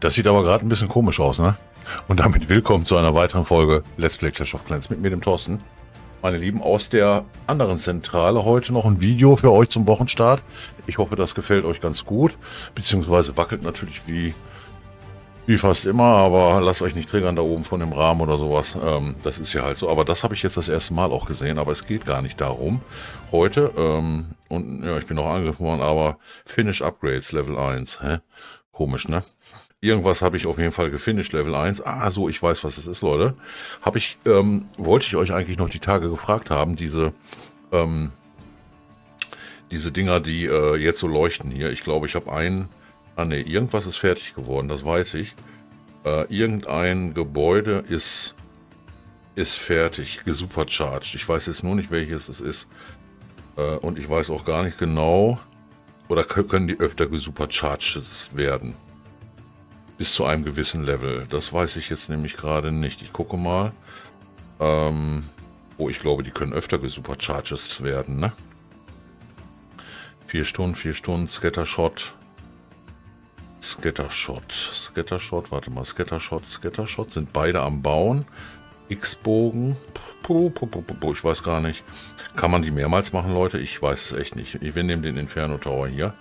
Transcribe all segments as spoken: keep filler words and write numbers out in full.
Das sieht aber gerade ein bisschen komisch aus, ne? Und damit willkommen zu einer weiteren Folge Let's Play Clash of Clans mit mir, dem Thorsten. Meine Lieben, aus der anderen Zentrale heute noch ein Video für euch zum Wochenstart. Ich hoffe, das gefällt euch ganz gut, beziehungsweise wackelt natürlich wie, wie fast immer, aber lasst euch nicht triggern da oben von dem Rahmen oder sowas. Ähm, das ist ja halt so, aber das habe ich jetzt das erste Mal auch gesehen, aber es geht gar nicht darum heute. Ähm, und ja, ich bin noch angegriffen worden, aber Finish Upgrades Level eins, hä? Komisch, ne? Irgendwas habe ich auf jeden Fall gefinisht, Level eins. Ah, so, ich weiß, was es ist, Leute. Habe ich, ähm, wollte ich euch eigentlich noch die Tage gefragt haben, diese, ähm, diese Dinger, die äh, jetzt so leuchten hier. Ich glaube, ich habe einen, ah ne, irgendwas ist fertig geworden, das weiß ich. Äh, irgendein Gebäude ist, ist fertig, gesupercharged. Ich weiß jetzt nur nicht, welches es ist. Äh, und ich weiß auch gar nicht genau, oder können die öfter gesupercharged werden. Bis zu einem gewissen Level. Das weiß ich jetzt nämlich gerade nicht. Ich gucke mal. Ähm, oh, ich glaube, die können öfter gesupercharged werden, ne? Vier Stunden, vier Stunden, Scattershot. Scattershot. Scattershot, warte mal. Scattershot, Scattershot. Sind beide am Bauen. X-Bogen. Ich weiß gar nicht. Kann man die mehrmals machen, Leute? Ich weiß es echt nicht. Wir nehmen den Inferno Tower hier.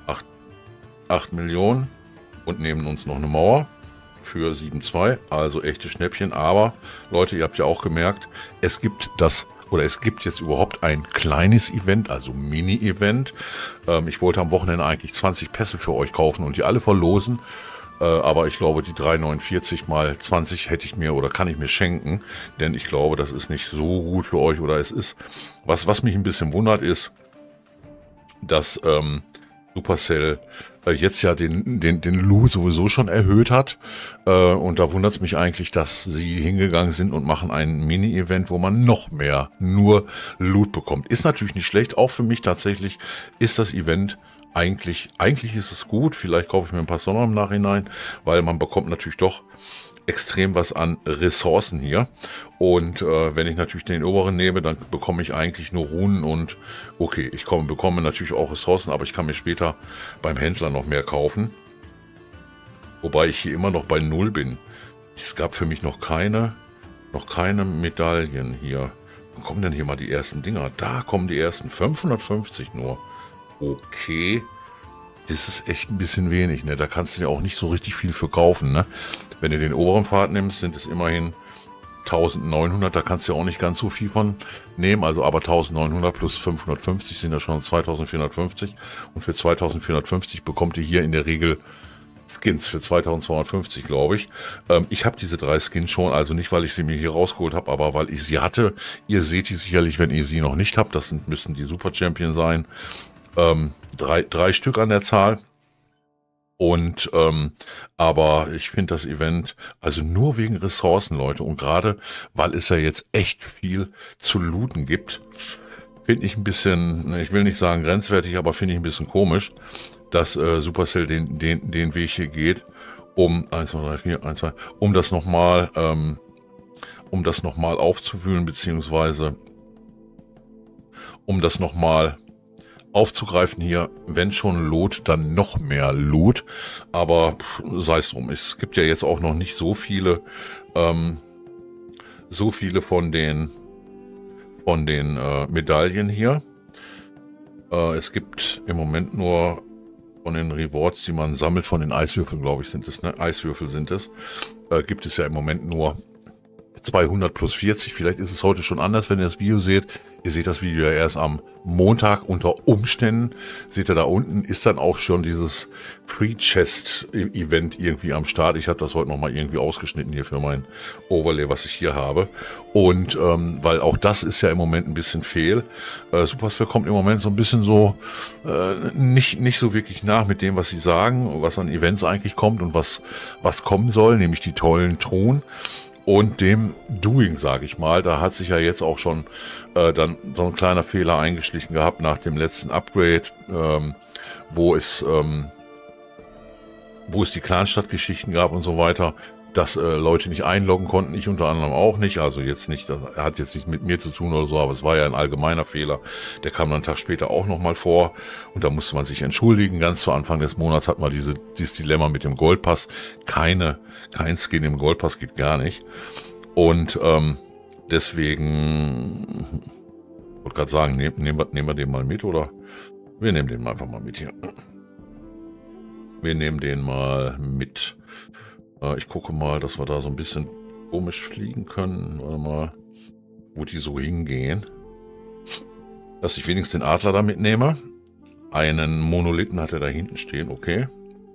acht Millionen. Und nehmen uns noch eine Mauer für sieben zwei, also echte Schnäppchen. Aber Leute, ihr habt ja auch gemerkt, es gibt das, oder es gibt jetzt überhaupt ein kleines Event, also Mini-Event. Ähm, ich wollte am Wochenende eigentlich zwanzig Pässe für euch kaufen und die alle verlosen. Äh, aber ich glaube, die drei neunundvierzig mal zwanzig hätte ich mir oder kann ich mir schenken. Denn ich glaube, das ist nicht so gut für euch. Oder es ist, was, was mich ein bisschen wundert ist, dass ähm, Supercell äh, jetzt ja den, den, den Loot sowieso schon erhöht hat. Äh, und da wundert es mich eigentlich, dass sie hingegangen sind und machen ein Mini-Event, wo man noch mehr nur Loot bekommt. Ist natürlich nicht schlecht. Auch für mich tatsächlich ist das Event eigentlich, eigentlich ist es gut. Vielleicht kaufe ich mir ein paar Sonnen im Nachhinein, weil man bekommt natürlich doch extrem was an Ressourcen hier. Und äh, wenn ich natürlich den oberen nehme, dann bekomme ich eigentlich nur Runen und okay, ich komme, bekomme natürlich auch Ressourcen, aber ich kann mir später beim Händler noch mehr kaufen. Wobei ich hier immer noch bei null bin. Es gab für mich noch keine, noch keine Medaillen hier. Wann kommen denn hier mal die ersten Dinger? Da kommen die ersten fünfhundertfünfzig nur. Okay. Das ist echt ein bisschen wenig, ne? Da kannst du ja auch nicht so richtig viel für kaufen, ne? Wenn du den oberen Pfad nimmst, sind es immerhin neunzehnhundert, da kannst du ja auch nicht ganz so viel von nehmen, also aber neunzehnhundert plus fünfhundertfünfzig sind ja schon zweitausendvierhundertfünfzig und für zweitausendvierhundertfünfzig bekommt ihr hier in der Regel Skins für zweitausendzweihundertfünfzig, glaube ich. Ähm, ich habe diese drei Skins schon, also nicht, weil ich sie mir hier rausgeholt habe, aber weil ich sie hatte. Ihr seht die sicherlich, wenn ihr sie noch nicht habt, das sind, müssen die Super Champion sein. Ähm, drei, drei Stück an der Zahl. Und, ähm, aber ich finde das Event, also nur wegen Ressourcen, Leute, und gerade, weil es ja jetzt echt viel zu looten gibt, finde ich ein bisschen, ich will nicht sagen grenzwertig, aber finde ich ein bisschen komisch, dass äh, Supercell den, den, den Weg hier geht, um, eins, zwei, drei, vier, eins, zwei, um das nochmal, ähm, um das nochmal aufzuwühlen, beziehungsweise um das nochmal aufzugreifen hier, wenn schon Loot, dann noch mehr Loot, aber sei es drum, es gibt ja jetzt auch noch nicht so viele, ähm, so viele von den, von den äh, Medaillen hier. Äh, es gibt im Moment nur von den Rewards, die man sammelt, von den Eiswürfeln, glaube ich, sind es, ne? Eiswürfel sind es, äh, gibt es ja im Moment nur zweihundert plus vierzig, vielleicht ist es heute schon anders, wenn ihr das Video seht. Ihr seht das Video ja erst am Montag unter Umständen. Seht ihr da unten, ist dann auch schon dieses Free Chest Event irgendwie am Start. Ich habe das heute nochmal irgendwie ausgeschnitten hier für mein Overlay, was ich hier habe. Und ähm, weil auch das ist ja im Moment ein bisschen fehl. Äh, Supercell kommt im Moment so ein bisschen so äh, nicht, nicht so wirklich nach mit dem, was sie sagen, was an Events eigentlich kommt und was, was kommen soll, nämlich die tollen Truhen. Und dem Doing, sage ich mal, da hat sich ja jetzt auch schon äh, dann so ein kleiner Fehler eingeschlichen gehabt nach dem letzten Upgrade, ähm, wo es ähm, wo es die Clanstadt-Geschichten gab und so weiter. dass äh, Leute nicht einloggen konnten, ich unter anderem auch nicht, also jetzt nicht, das hat jetzt nicht mit mir zu tun oder so, aber es war ja ein allgemeiner Fehler, der kam dann einen Tag später auch nochmal vor und da musste man sich entschuldigen. Ganz zu Anfang des Monats hat man diese, dieses Dilemma mit dem Goldpass, keine, kein Skin im Goldpass geht gar nicht und ähm, deswegen, ich wollte gerade sagen, nehmen, nehmen, wir, nehmen wir den mal mit oder wir nehmen den einfach mal mit hier. Wir nehmen den mal mit. Ich gucke mal, dass wir da so ein bisschen komisch fliegen können. Warte mal, wo die so hingehen. Dass ich wenigstens den Adler da mitnehme. Einen Monolithen hat er da hinten stehen, okay.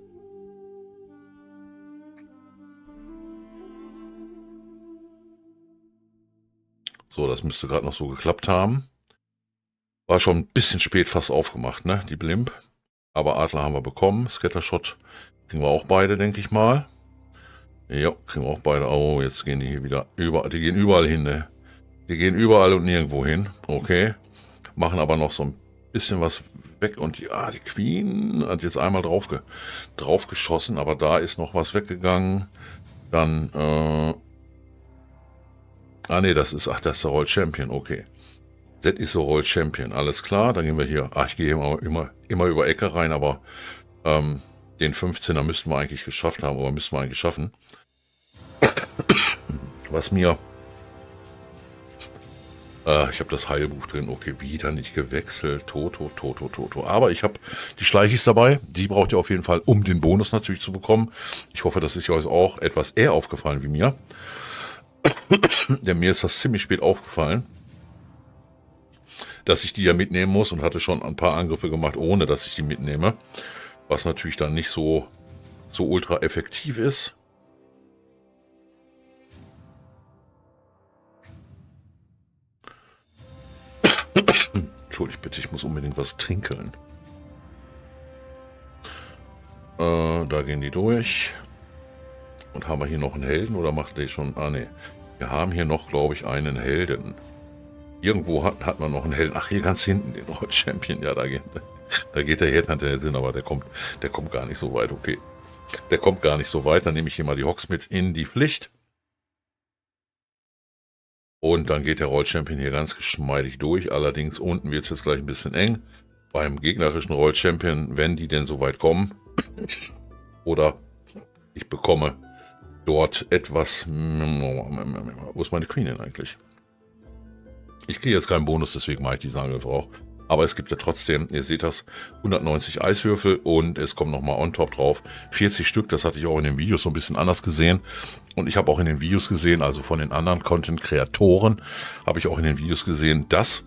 So, das müsste gerade noch so geklappt haben. War schon ein bisschen spät fast aufgemacht, ne, die Blimp. Aber Adler haben wir bekommen. Scattershot kriegen wir auch beide, denke ich mal. Ja, kriegen wir auch beide. Oh, jetzt gehen die hier wieder überall. Die gehen überall hin, ne? Die gehen überall und nirgendwo hin. Okay. Machen aber noch so ein bisschen was weg. Und die, ah, die Queen hat jetzt einmal drauf, ge, drauf geschossen, aber da ist noch was weggegangen. Dann, äh. Ah, ne, das ist, ach, das ist der Roll Champion, okay. Das ist so Roll Champion, alles klar. Dann gehen wir hier, ach, ich gehe immer, immer, immer über Ecke rein, aber ähm, den fünfzehner müssten wir eigentlich geschafft haben, oder müssten wir eigentlich schaffen. Was mir, äh, ich habe das Heilbuch drin, okay, wieder nicht gewechselt, Toto, Toto, Toto. Aber ich habe die Schleichis dabei, die braucht ihr auf jeden Fall, um den Bonus natürlich zu bekommen. Ich hoffe, das ist euch auch etwas eher aufgefallen wie mir. Denn mir ist das ziemlich spät aufgefallen, dass ich die ja mitnehmen muss und hatte schon ein paar Angriffe gemacht, ohne dass ich die mitnehme. Was natürlich dann nicht so, so ultra effektiv ist. Entschuldigt bitte, ich muss unbedingt was trinken. Äh, da gehen die durch. Und haben wir hier noch einen Helden oder macht der schon... Ah ne, wir haben hier noch, glaube ich, einen Helden. Irgendwo hat, hat man noch einen Helden. Ach, hier ganz hinten, den Roll Champion. Ja, da geht, da geht der Headhunter jetzt hin, aber der kommt, der kommt gar nicht so weit. Okay, der kommt gar nicht so weit. Dann nehme ich hier mal die Hox mit in die Pflicht. Und dann geht der Roll Champion hier ganz geschmeidig durch. Allerdings unten wird es jetzt gleich ein bisschen eng. Beim gegnerischen Roll Champion, wenn die denn so weit kommen. Oder ich bekomme dort etwas... Wo ist meine Queen denn eigentlich? Ich kriege jetzt keinen Bonus, deswegen mache ich diesen Angriff auch. Aber es gibt ja trotzdem, ihr seht das, hundertneunzig Eiswürfel und es kommt nochmal on top drauf. vierzig Stück, das hatte ich auch in den Videos so ein bisschen anders gesehen. Und ich habe auch in den Videos gesehen, also von den anderen Content-Kreatoren, habe ich auch in den Videos gesehen, dass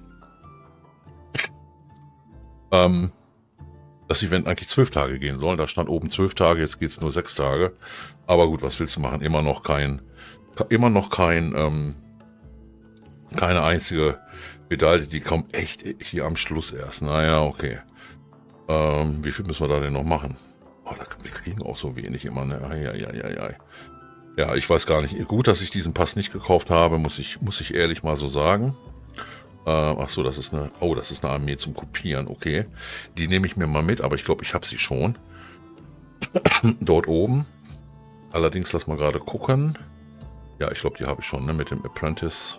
ähm, das Event eigentlich zwölf Tage gehen soll. Da stand oben zwölf Tage, jetzt geht es nur sechs Tage. Aber gut, was willst du machen? Immer noch kein, immer noch kein, ähm, keine einzige Medaille, die kommt echt hier am Schluss erst. Naja, okay. Ähm, wie viel müssen wir da denn noch machen? Oh, da, wir kriegen auch so wenig immer, ne? Ja, ja, ja, ja. Ja, ich weiß gar nicht. Gut, dass ich diesen Pass nicht gekauft habe, muss ich, muss ich ehrlich mal so sagen. Äh, ach so, das ist eine, oh, das ist eine Armee zum Kopieren, okay. Die nehme ich mir mal mit, aber ich glaube, ich habe sie schon. Dort oben. Allerdings, lass mal gerade gucken. Ja, ich glaube, die habe ich schon, ne, mit dem Apprentice.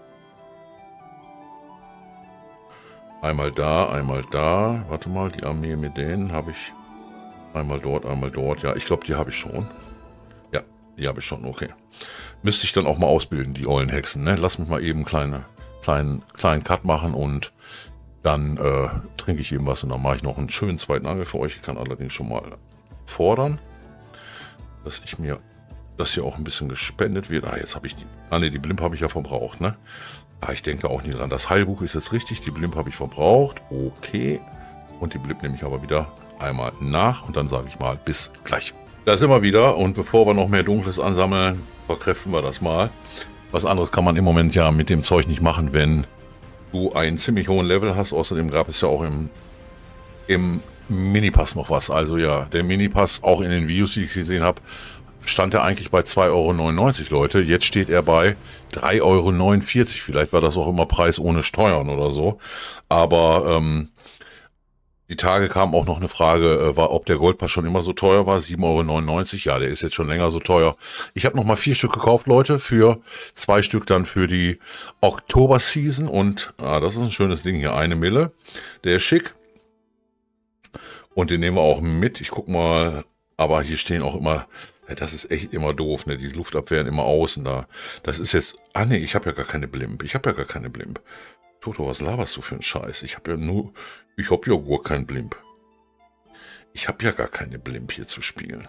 Einmal da, einmal da. Warte mal, die Armee mit denen habe ich. Einmal dort, einmal dort. Ja, ich glaube, die habe ich schon. Ja, die habe ich schon, okay. Müsste ich dann auch mal ausbilden, die ollen Hexen, ne? Lass mich mal eben kleine, kleinen, kleinen Cut machen und dann äh, trinke ich eben was und dann mache ich noch einen schönen zweiten Angriff für euch. Ich kann allerdings schon mal fordern, dass ich mir, dass hier auch ein bisschen gespendet wird. Ah, jetzt habe ich die, ah ne, die Blimp habe ich ja verbraucht, ne? Ah, ich denke auch nie dran. Das Heilbuch ist jetzt richtig, die Blimp habe ich verbraucht, okay. Und die Blimp nehme ich aber wieder einmal nach und dann sage ich mal bis gleich. Da sind wir wieder und bevor wir noch mehr Dunkles ansammeln, verkräften wir das mal. Was anderes kann man im Moment ja mit dem Zeug nicht machen, wenn du einen ziemlich hohen Level hast. Außerdem gab es ja auch im, im Minipass noch was. Also ja, der Minipass, auch in den Videos, die ich gesehen habe, stand er eigentlich bei zwei Euro neunundneunzig, Leute. Jetzt steht er bei drei Euro neunundvierzig. Vielleicht war das auch immer Preis ohne Steuern oder so. Aber ähm, Die Tage kam auch noch eine Frage, äh, war, ob der Goldpass schon immer so teuer war, sieben Euro neunundneunzig. Ja, der ist jetzt schon länger so teuer. Ich habe noch mal vier Stück gekauft, Leute, für zwei Stück dann für die Oktober-Season. Und ah, das ist ein schönes Ding hier, eine Mille. Der ist schick. Und den nehmen wir auch mit. Ich guck mal, aber hier stehen auch immer, ja, das ist echt immer doof, ne? Die Luftabwehren immer außen da. Das ist jetzt, ah nee, ich habe ja gar keine Blimp. Ich habe ja gar keine Blimp. Toto, was laberst du für einen Scheiß? Ich habe ja nur, ich habe ja gar keinen Blimp. Ich habe ja gar keine Blimp hier zu spielen.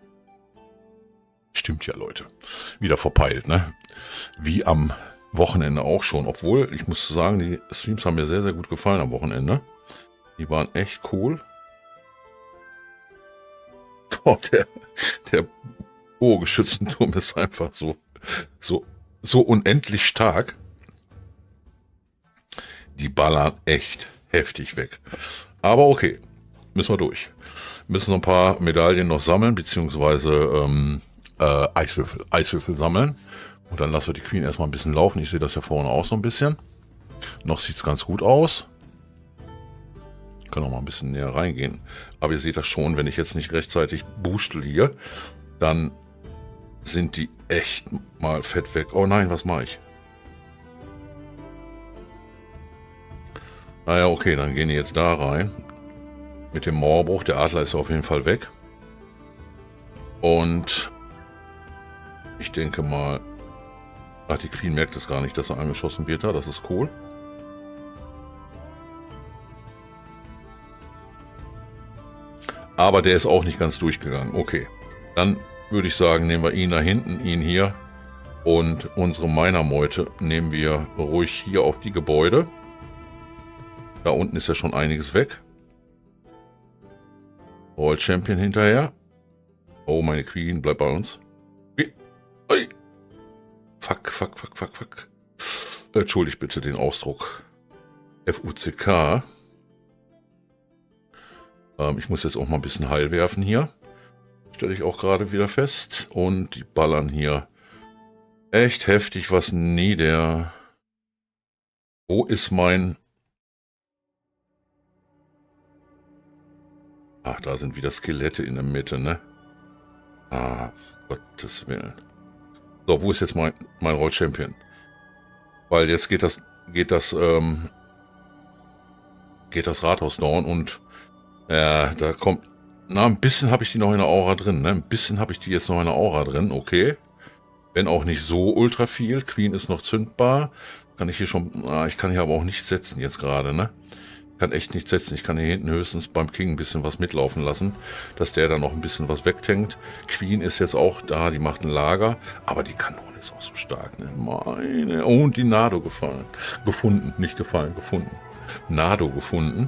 Stimmt ja, Leute. Wieder verpeilt, ne? Wie am Wochenende auch schon. Obwohl, ich muss sagen, die Streams haben mir sehr, sehr gut gefallen am Wochenende. Die waren echt cool. Oh, der, der Bogenschützenturm ist einfach so, so, so unendlich stark. Die ballern echt heftig weg. Aber okay, müssen wir durch. Müssen noch ein paar Medaillen noch sammeln, beziehungsweise ähm, äh, Eiswürfel, Eiswürfel sammeln. Und dann lassen wir die Queen erstmal ein bisschen laufen. Ich sehe das ja vorne auch so ein bisschen. Noch sieht es ganz gut aus. Ich kann auch mal ein bisschen näher reingehen. Aber ihr seht das schon, wenn ich jetzt nicht rechtzeitig boostel hier, dann sind die echt mal fett weg. Oh nein, was mache ich? Naja, okay, dann gehen die jetzt da rein. Mit dem Mauerbruch. Der Adler ist auf jeden Fall weg. Und ich denke mal, ach, die Queen merkt es gar nicht, dass er angeschossen wird da. Das ist cool. Aber der ist auch nicht ganz durchgegangen. Okay, dann würde ich sagen, nehmen wir ihn da hinten, ihn hier. Und unsere Minermeute nehmen wir ruhig hier auf die Gebäude. Da unten ist ja schon einiges weg. World Champion hinterher. Oh, meine Queen, bleibt bei uns. Ui. Fuck, fuck, fuck, fuck, fuck. Entschuldigt bitte den Ausdruck. F U C K. Ähm, ich muss jetzt auch mal ein bisschen Heil werfen hier. Stelle ich auch gerade wieder fest. Und die ballern hier echt heftig was nieder. Wo ist mein... Ach, da sind wieder Skelette in der Mitte, ne? Ah, Gottes Willen. So, wo ist jetzt mein, mein World Champion? Weil jetzt geht das, geht das, ähm, geht das Rathaus down und äh, da kommt, na, ein bisschen habe ich die noch in der Aura drin, ne? Ein bisschen habe ich die jetzt noch in der Aura drin, okay. Wenn auch nicht so ultra viel. Queen ist noch zündbar. Kann ich hier schon, ah, ich kann hier aber auch nichts setzen jetzt gerade, ne? Kann echt nicht setzen. Ich kann hier hinten höchstens beim King ein bisschen was mitlaufen lassen, dass der dann noch ein bisschen was wegtankt. Queen ist jetzt auch da, die macht ein Lager, aber die Kanone ist auch so stark, ne? Meine, oh, und die Nado gefallen. Gefunden, nicht gefallen, gefunden. Nado gefunden.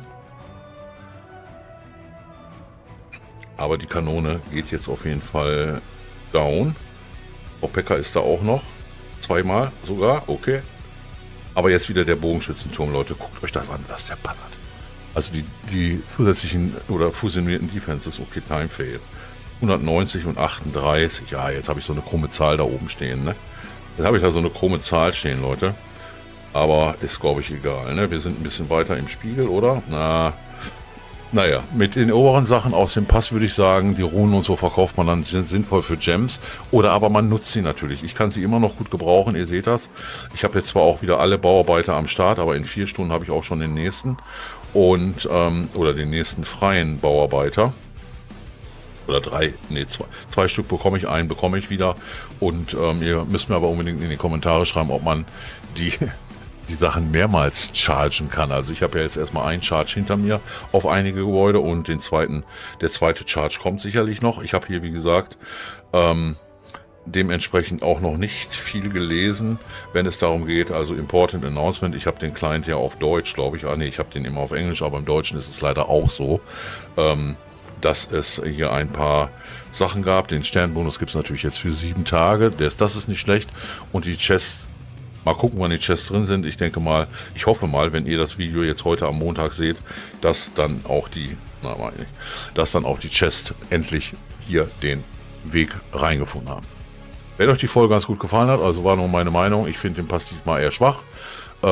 Aber die Kanone geht jetzt auf jeden Fall down. Frau Pecker ist da auch noch. Zweimal sogar, okay. Aber jetzt wieder der Bogenschützenturm, Leute. Guckt euch das an, was der ballert. Also die, die zusätzlichen oder fusionierten Defenses, okay, Time Fail. hundertneunzig und achtunddreißig. Ja, jetzt habe ich so eine krumme Zahl da oben stehen, ne? Jetzt habe ich da so eine krumme Zahl stehen, Leute. Aber ist, glaube ich, egal, ne? Wir sind ein bisschen weiter im Spiegel, oder? Na, naja, mit den oberen Sachen aus dem Pass würde ich sagen, die Runen und so verkauft man dann sinnvoll für Gems. Oder aber man nutzt sie natürlich. Ich kann sie immer noch gut gebrauchen, ihr seht das. Ich habe jetzt zwar auch wieder alle Bauarbeiter am Start, aber in vier Stunden habe ich auch schon den nächsten. Und, ähm, oder den nächsten freien Bauarbeiter. Oder drei, nee, zwei, zwei Stück bekomme ich, einen bekomme ich wieder. Und ähm, ihr müsst mir aber unbedingt in die Kommentare schreiben, ob man die... die Sachen mehrmals chargen kann. Also ich habe ja jetzt erstmal einen Charge hinter mir auf einige Gebäude und den zweiten, der zweite Charge kommt sicherlich noch. Ich habe hier, wie gesagt, ähm, dementsprechend auch noch nicht viel gelesen, wenn es darum geht, also Important Announcement. Ich habe den Client ja auf Deutsch, glaube ich. Ah nee, ich habe den immer auf Englisch, aber im Deutschen ist es leider auch so, ähm, dass es hier ein paar Sachen gab. Den Sternbonus gibt es natürlich jetzt für sieben Tage. Das, das ist nicht schlecht. Und die Chests, mal gucken, wann die Chests drin sind. Ich denke mal, ich hoffe mal, wenn ihr das Video jetzt heute am Montag seht, dass dann auch die, na meine ich, dass dann auch die Chests endlich hier den Weg reingefunden haben. Wenn euch die Folge ganz gut gefallen hat, also war nur meine Meinung, ich finde den Pass diesmal eher schwach. Ähm,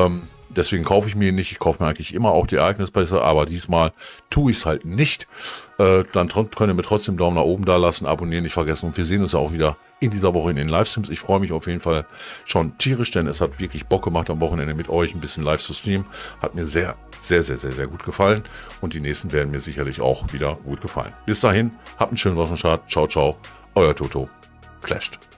Deswegen kaufe ich mir nicht. Ich kaufe mir eigentlich immer auch die Ereignispässe, aber diesmal tue ich es halt nicht. Äh, dann könnt ihr mir trotzdem Daumen nach oben da lassen, abonnieren nicht vergessen. Und wir sehen uns ja auch wieder in dieser Woche in den Livestreams. Ich freue mich auf jeden Fall schon tierisch, denn es hat wirklich Bock gemacht, am Wochenende mit euch ein bisschen live zu streamen. Hat mir sehr, sehr, sehr, sehr, sehr gut gefallen. Und die nächsten werden mir sicherlich auch wieder gut gefallen. Bis dahin, habt einen schönen Wochenstart. Ciao, ciao. Euer Toto. Clashed.